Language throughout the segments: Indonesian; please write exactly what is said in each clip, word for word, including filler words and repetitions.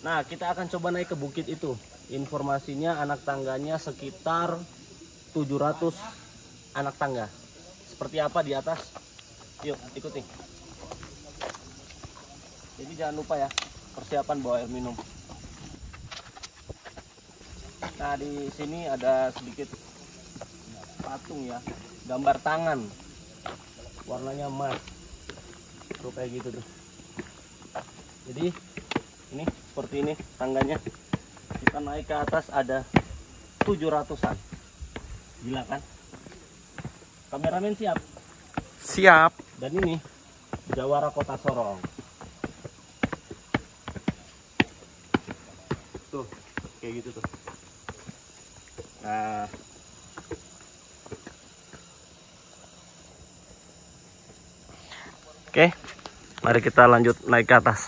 Nah, kita akan coba naik ke bukit itu. Informasinya anak tangganya sekitar tujuh ratus anak tangga. Seperti apa di atas? Yuk, ikuti. Jadi jangan lupa ya, persiapan bawa air minum. Nah, di sini ada sedikit patung ya, gambar tangan. Warnanya emas. Tuh kayak gitu tuh. Jadi ini seperti ini tangganya. Kita naik ke atas ada tujuh ratusan. Gila kan? Kameramen siap? Siap. Dan ini Jawara Kota Sorong. Tuh, kayak gitu tuh. Nah, oke, mari kita lanjut naik ke atas.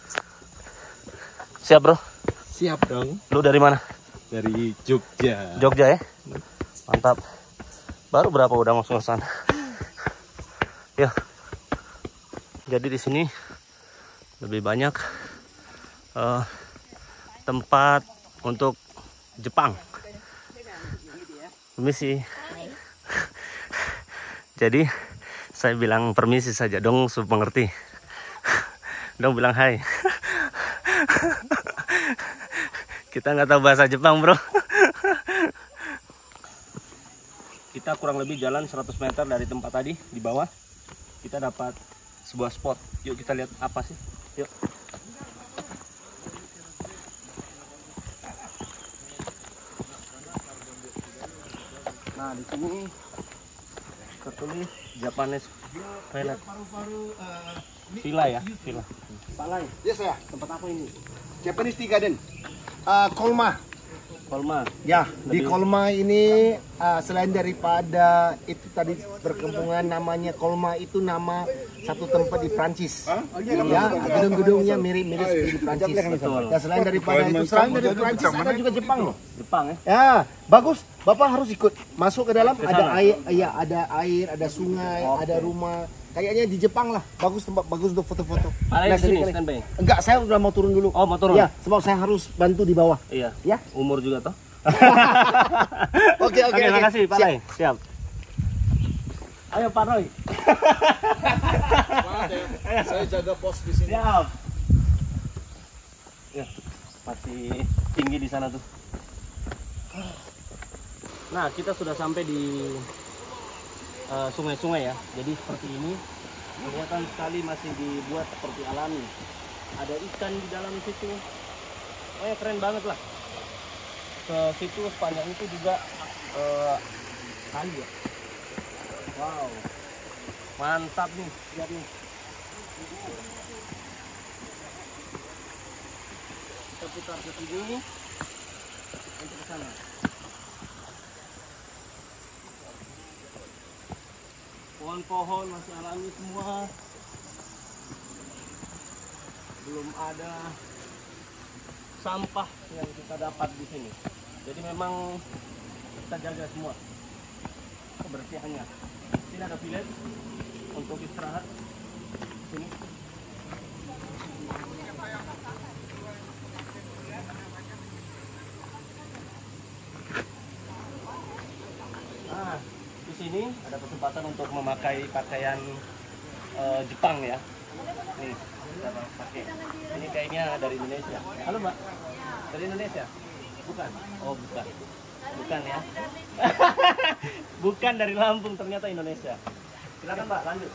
Siap bro? Siap dong. Lu dari mana? Dari Jogja. Jogja ya? Mantap. Baru berapa udah masuk ke sana? Ya. Jadi di sini lebih banyak uh, tempat untuk Jepang. Permisi. Jadi saya bilang permisi saja dong, supaya mengerti. Dong bilang hai. Kita nggak tahu bahasa Jepang bro. Kita kurang lebih jalan seratus meter dari tempat tadi di bawah. Kita dapat sebuah spot. Yuk kita lihat apa sih. Yuk. Nah di sini tertulis Japanese Village. Villa ya, villa. Pak Lai. Yes ya. Tempat apa ini? Japanese Tea Garden. Uh, Kolma. Kolma. Ya, di Lebih- Kolma ini uh, selain daripada itu tadi berkempungan namanya Kolma itu nama satu tempat di Prancis. Ya, gedung-gedungnya mirip-mirip seperti di Prancis. Betul. Ya, selain daripada itu, selain dari Prancis ada juga Jepang loh. Jepang ya. Ya, bagus. Bapak harus ikut masuk ke dalam. Ke Ada sana? air, ya ada air, ada sungai, Oke. ada rumah. Kayaknya di Jepang lah. Bagus tempat, bagus untuk foto-foto. Pak Lai Nah, di sini sekali- standby. Enggak, saya udah mau turun dulu. Oh mau turun? Ya, sebab saya harus bantu di bawah. Iya. Ya. Umur juga toh. Oke, oke, Oke, oke. makasih Pak Siap. Lai. Siap. Ayo Pak Roy. Saya jaga pos di sini. Siap. Ya, masih tinggi di sana tuh. Nah, kita sudah sampai di eh, sungai-sungai ya. Jadi seperti ini. Kelihatan sekali masih dibuat seperti alami. Ada ikan di dalam situ. Oh ya keren banget lah. Ke situ sepanjang itu juga eh, kali ya. Wow. Mantap nih, lihat nih. Kita putar ke sini untuk ke sana. Pohon-pohon masih alami semua. Belum ada sampah yang kita dapat di sini. Jadi memang kita jaga semua kebersihannya. Sini ada village untuk istirahat. Sini. Nah, di sini ada kesempatan untuk memakai pakaian eh, Jepang ya. Nih, kita pakai. Ini kayaknya dari Indonesia. Halo Mbak, dari Indonesia? Bukan? Oh bukan. Bukan ya? Bukan dari Lampung, ternyata Indonesia. Silakan Mbak, lanjut.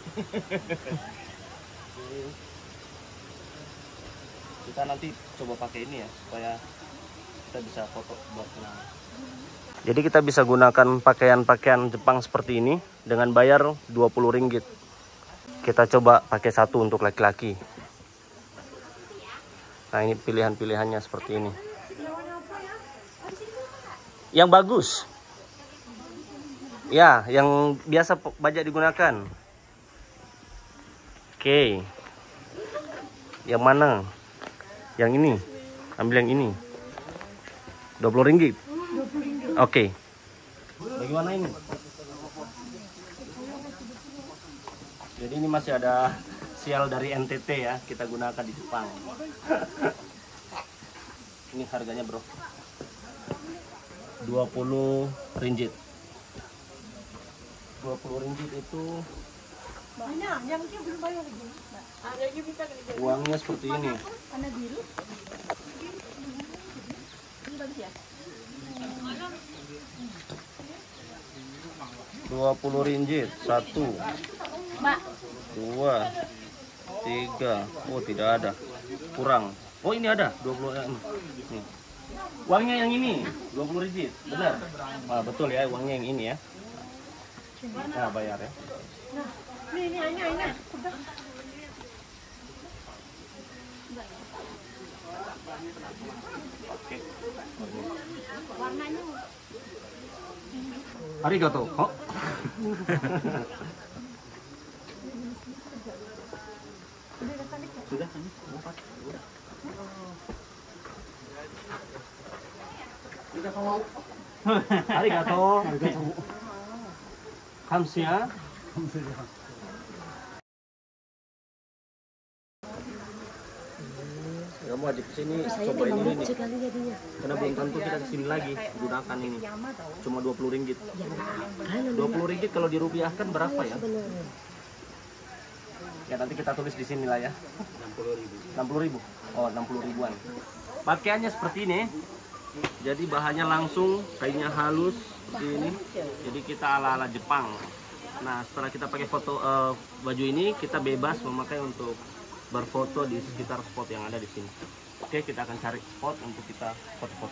Kita nanti coba pakai ini ya, supaya kita bisa foto buat kenangan. Jadi kita bisa gunakan pakaian-pakaian Jepang seperti ini dengan bayar dua puluh ringgit. Kita coba pakai satu untuk laki-laki. Nah ini pilihan-pilihannya seperti ini. Yang bagus. Ya, yang biasa banyak digunakan. Oke. Yang mana? Yang ini. Ambil yang ini. dua puluh ringgit. Oke. Bagaimana ini? Jadi ini masih ada sial dari N T T ya, kita gunakan di Jepang. Ini harganya bro, dua puluh ringgit. dua puluh ringgit itu uangnya seperti ini. dua puluh ringgit, satu, dua, tiga. Oh tidak ada, kurang. Oh ini ada, dua puluh. Nih. Uangnya yang ini, dua puluh ringgit, benar? Ah, betul ya, uangnya yang ini ya. Nah bayar ya. Arigato. Oh. Sudah kan? Arigato. Kamsia. Kamu ajak ke sini cobain ini nih. Karena belum tentu kita kesini lagi gunakan ini. Cuma dua puluh ringgit. dua puluh ringgit kalau dirupiahkan berapa ya? Ya nanti kita tulis di sini lah ya. enam puluh ribu. Oh, enam puluh ribuan. Pakaiannya seperti ini. Jadi bahannya langsung, kainnya halus ini. Jadi kita ala-ala Jepang. Nah, setelah kita pakai foto uh, baju ini, kita bebas memakai untuk berfoto di sekitar spot yang ada di sini. Oke, kita akan cari spot untuk kita foto-foto.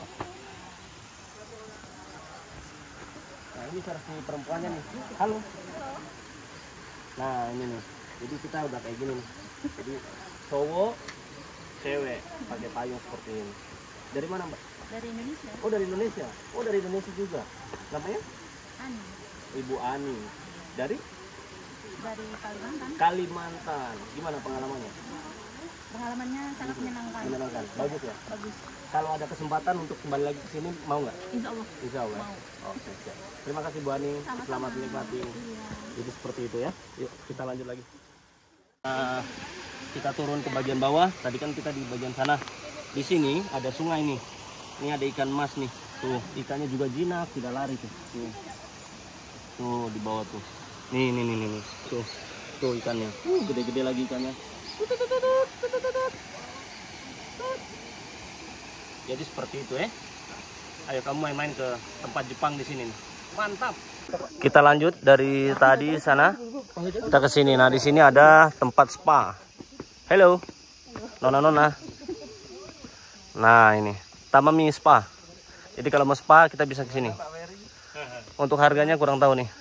Nah, ini versi perempuannya nih. Halo. Nah, ini nih. Jadi kita udah kayak gini nih. Jadi cowok, cewek pakai payung seperti ini. Dari mana, Mbak? Dari Indonesia. Oh, dari Indonesia. Oh, dari Indonesia juga. Namanya? Ani. Ibu Ani. Dari? Dari Kalimantan. Kalimantan. Gimana pengalamannya? Pengalamannya sangat menyenangkan. Menyenangkan. Bagus ya? Bagus. Kalau ada kesempatan untuk kembali lagi ke sini, mau nggak? Insya Allah. Insya Allah. Mau. Oke, siap. Terima kasih Bu Ani. Sama-sama. Selamat menikmati. Iya. Jadi seperti itu ya. Yuk, kita lanjut lagi. Nah, kita turun ke bagian bawah. Tadi kan kita di bagian sana. Di sini ada sungai nih. Ini ada ikan mas nih. Tuh, ikannya juga jinak, tidak lari tuh. Tuh, tuh di bawah tuh. Nih, nih, nih, nih, nih. Tuh, tuh ikannya. Uh, gede-gede lagi ikannya. Jadi seperti itu ya. Ayo kamu main-main ke tempat Jepang di sini nih. Mantap. Kita lanjut dari tadi sana. Kita ke sini. Nah, di sini ada tempat spa. Halo. Nona-nona. Nah, ini Tamami Spa. Jadi kalau mau spa kita bisa ke sini. Untuk harganya kurang tahu nih.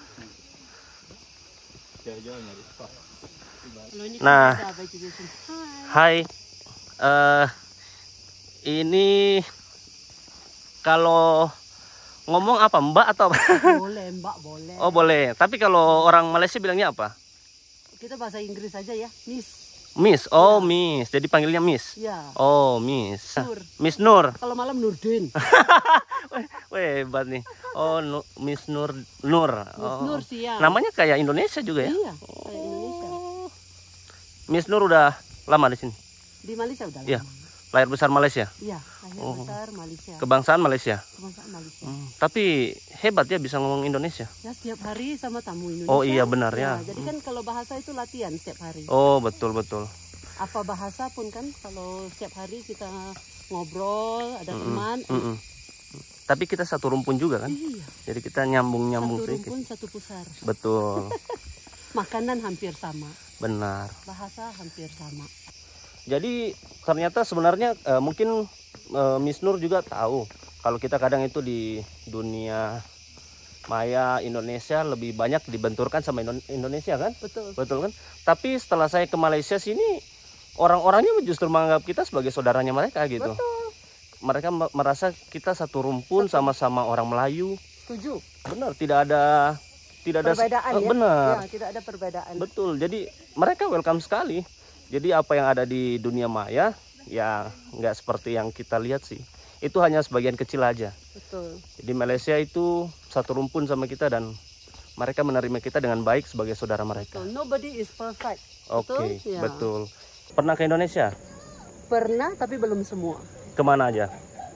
Nah, hai. Uh, ini kalau ngomong apa, Mbak atau apa? Boleh, Mbak, boleh. Oh, boleh. Tapi kalau orang Malaysia bilangnya apa? Kita bahasa Inggris aja ya, Miss. Miss. Oh, Miss. Jadi panggilnya Miss. Ya. Oh, Miss. Nur. Miss Nur. Kalau malam Nurdin. Weh, hebat nih. Oh, nu, Miss Nur Nur. Miss Oh. Nur siang. Namanya kayak Indonesia juga ya? Iya, kayak Indonesia. Miss Nur udah lama di sini. Di Malaysia udah lama. Iya. Lahir besar Malaysia. Iya, lahir Oh. besar Malaysia. Kebangsaan Malaysia. Kebangsaan Malaysia. Hmm, tapi hebat ya bisa ngomong Indonesia. Ya setiap hari sama tamu Indonesia. Oh, iya, benar ya. Jadi kan kalau bahasa itu latihan setiap hari. Oh, betul betul. Apa bahasa pun kan kalau setiap hari kita ngobrol, ada Mm-mm, teman. mm-mm. Tapi kita satu rumpun juga kan? Iya. Jadi kita nyambung-nyambung Satu sedikit. rumpun satu pusar. Betul. Makanan hampir sama, Benar. bahasa hampir sama. Jadi ternyata sebenarnya eh, mungkin eh, Miss Nur juga tahu kalau kita kadang itu di dunia maya Indonesia lebih banyak dibenturkan sama Indo- Indonesia kan? Betul. Betul kan? Tapi setelah saya ke Malaysia sini orang-orangnya justru menganggap kita sebagai saudaranya mereka gitu. Betul. Mereka me- merasa kita satu rumpun sama-sama orang Melayu. Setuju. Benar, tidak ada tidak ada Perbedaan eh, ya. benar. Ya, tidak ada perbedaan. Betul. Jadi mereka welcome sekali. Jadi apa yang ada di dunia maya ya nggak seperti yang kita lihat sih. Itu hanya sebagian kecil aja. Betul. Di Malaysia itu satu rumpun sama kita dan mereka menerima kita dengan baik sebagai saudara mereka. So, nobody is perfect. Oke, Betul? Ya. betul. Pernah ke Indonesia? Pernah tapi belum semua. Kemana aja?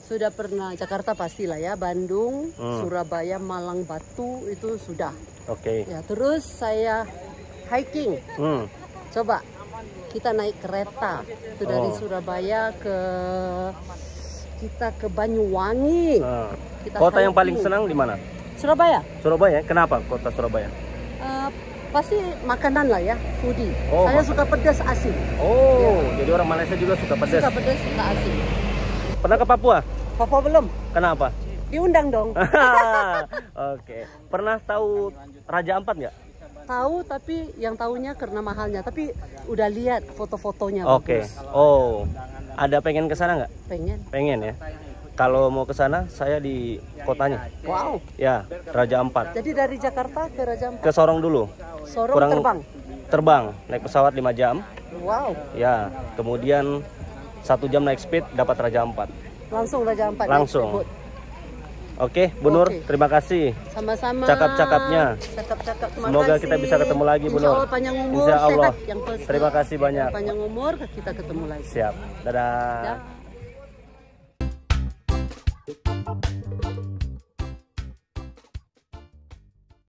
Sudah pernah Jakarta pastilah ya, Bandung, Hmm. Surabaya, Malang, Batu itu sudah. Oke. Ya, terus saya hiking. Hmm. Coba kita naik kereta itu dari Oh. Surabaya ke kita ke Banyuwangi. Nah. Kita Kota yang hiking. paling senang di mana? Surabaya. Surabaya. Kenapa kota Surabaya? Eh, pasti makanan lah ya, foodie. Oh, Saya makan. suka pedas asin. Oh, jadi orang Malaysia juga suka pedas. Suka pedas, suka asin. Pernah ke Papua? Papua belum? Kenapa? Diundang dong. Oke. Pernah tahu Raja Ampat nggak? Tahu, tapi yang tahunya karena mahalnya. Tapi udah lihat foto-fotonya. Oke. bagus. Oh, ada pengen ke sana nggak? Pengen. Pengen ya. Kalau mau ke sana, saya di kotanya. Wow. Ya, Raja Ampat. Jadi dari Jakarta ke Raja Ampat. Ke Sorong dulu. Sorong Kurang- terbang. Terbang, naik pesawat lima jam. Wow. Ya, kemudian satu jam naik speed dapat Raja Ampat. Langsung Raja Ampat. naik Langsung. speedboat. Oke, Bu Nur, Oke. terima kasih. Sama-sama. Cakap-cakapnya. Cakap-cakap. Terima Semoga kasih. kita bisa ketemu lagi, Bu Insya Nur. Allah panjang umur, Insya Allah. sehat yang pasti. Terima kasih banyak. Panjang umur, kita ketemu lagi. Siap. Dadah. Dah.